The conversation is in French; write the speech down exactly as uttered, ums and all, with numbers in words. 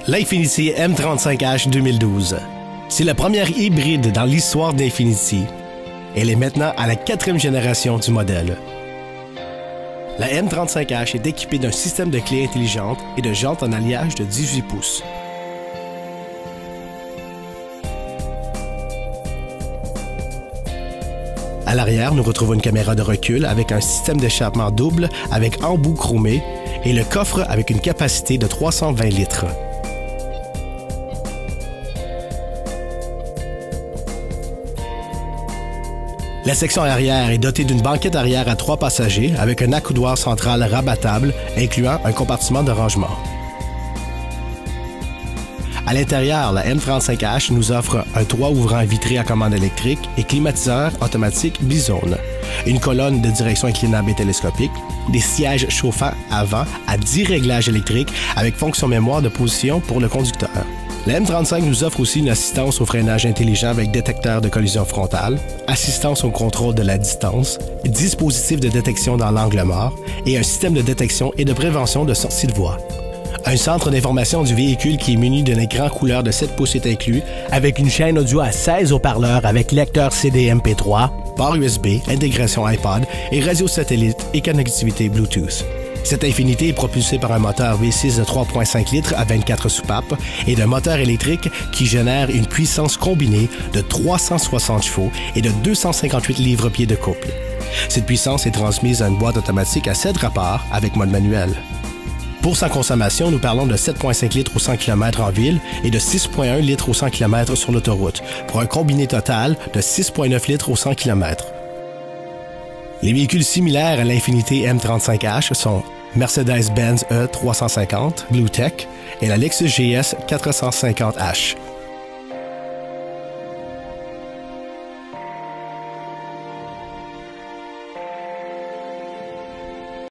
L'Infiniti M trente-cinq H deux mille douze. C'est la première hybride dans l'histoire d'Infiniti. Elle est maintenant à la quatrième génération du modèle. La M trente-cinq H est équipée d'un système de clés intelligentes et de jantes en alliage de dix-huit pouces. À l'arrière, nous retrouvons une caméra de recul avec un système d'échappement double avec embout chromé et le coffre avec une capacité de trois cent vingt litres. La section arrière est dotée d'une banquette arrière à trois passagers avec un accoudoir central rabattable incluant un compartiment de rangement. À l'intérieur, la M trente-cinq H nous offre un toit ouvrant vitré à commande électrique et climatiseur automatique bizone, une colonne de direction inclinable et télescopique, des sièges chauffants avant à dix réglages électriques avec fonction mémoire de position pour le conducteur. La M trente-cinq nous offre aussi une assistance au freinage intelligent avec détecteur de collision frontale, assistance au contrôle de la distance, dispositif de détection dans l'angle mort et un système de détection et de prévention de sortie de voie. Un centre d'information du véhicule qui est muni d'un écran couleur de sept pouces est inclus, avec une chaîne audio à seize haut-parleurs avec lecteur C D M P trois, port U S B, intégration iPod et radio satellite et connectivité Bluetooth. Cette Infiniti est propulsée par un moteur V six de trois virgule cinq litres à vingt-quatre soupapes et d'un moteur électrique qui génère une puissance combinée de trois cent soixante chevaux et de deux cent cinquante-huit livres-pieds de couple. Cette puissance est transmise à une boîte automatique à sept rapports avec mode manuel. Pour sa consommation, nous parlons de sept virgule cinq litres au cent kilomètres en ville et de six virgule un litres au cent kilomètres sur l'autoroute, pour un combiné total de six virgule neuf litres au cent kilomètres. Les véhicules similaires à l'Infiniti M trente-cinq H sont Mercedes-Benz E trois cent cinquante Blue Tech et la Lexus G S quatre cent cinquante H.